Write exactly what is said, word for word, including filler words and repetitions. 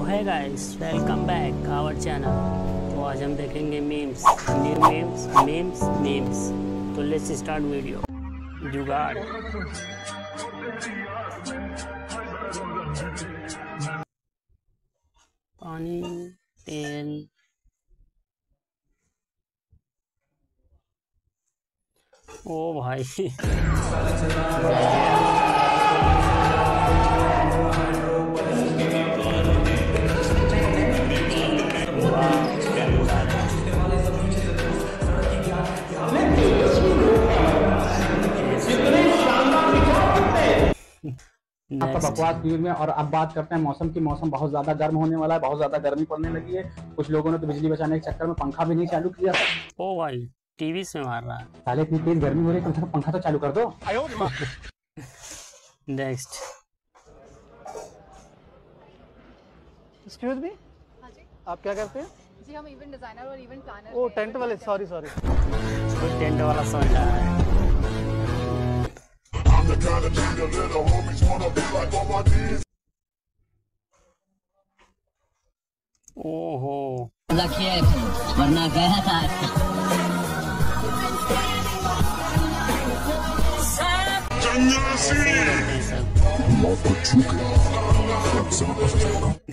है guys, welcome back our channel. तो आज हम देखेंगे memes, new memes, memes, memes. तो लेट्स स्टार्ट वीडियो। जुगाड़। पानी, तेल, ओ भाई आपका बकवास न्यूज में। और अब बात करते हैं मौसम की। मौसम बहुत ज्यादा गर्म होने वाला है, बहुत ज्यादा गर्मी पड़ने लगी है। कुछ लोगों ने तो बिजली बचाने के चक्कर में पंखा भी नहीं चालू किया। ओ भाई टीवी से मार रहा है। साले इतनी तेज गर्मी हो रही है, कम से कम पंखा तो चालू कर दो। नेक्स्ट। एक्सक्यूज मी, हाँ जी। आप क्या करते हैं? जी हम इवेंट डिजाइनर और इवेंट प्लानर। ओ टेंट वाले, सॉरी सॉरी। कोई टेंट वाला समझ रहा है। ओहो वरना गया था। सब